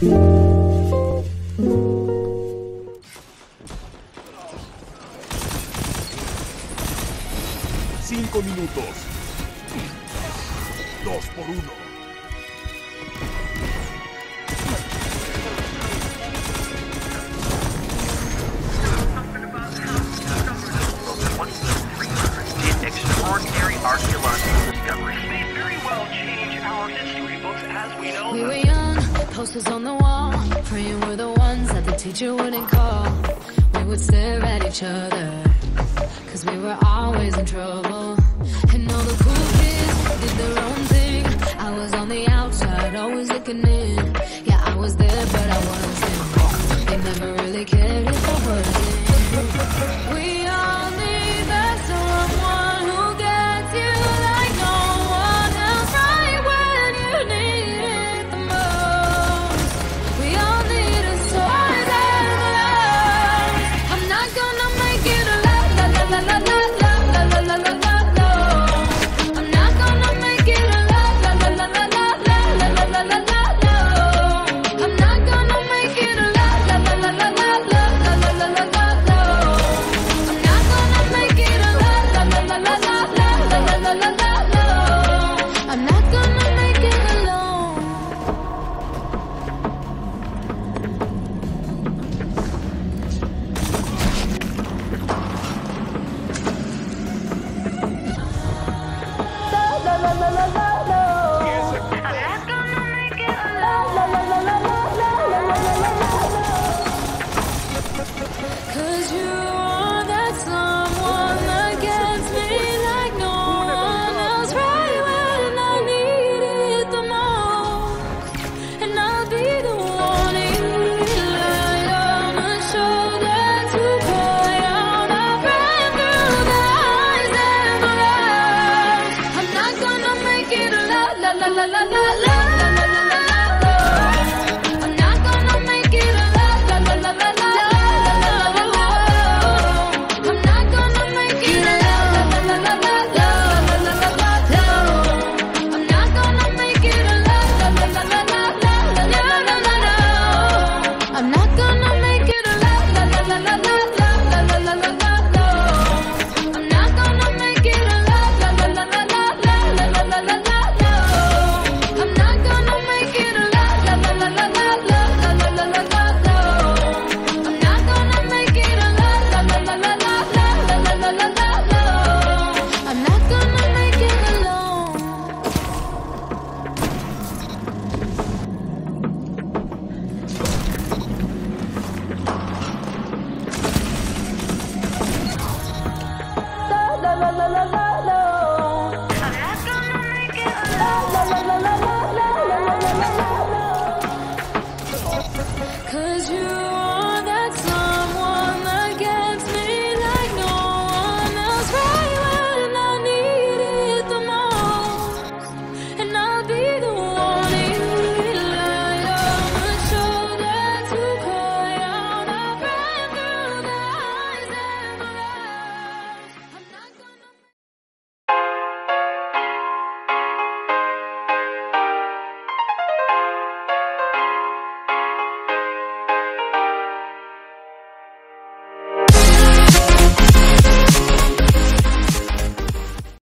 Cinco minutos. 2 por 1. Extraordinary archaeological discoveries may very well change our history books as we know We them. were young, posters on the wall, praying we're the ones that the teacher wouldn't call. We would stare at each other, cause we were always in trouble. And all the cool kids did their own thing. I was on the outside, always looking in. Yeah, I was there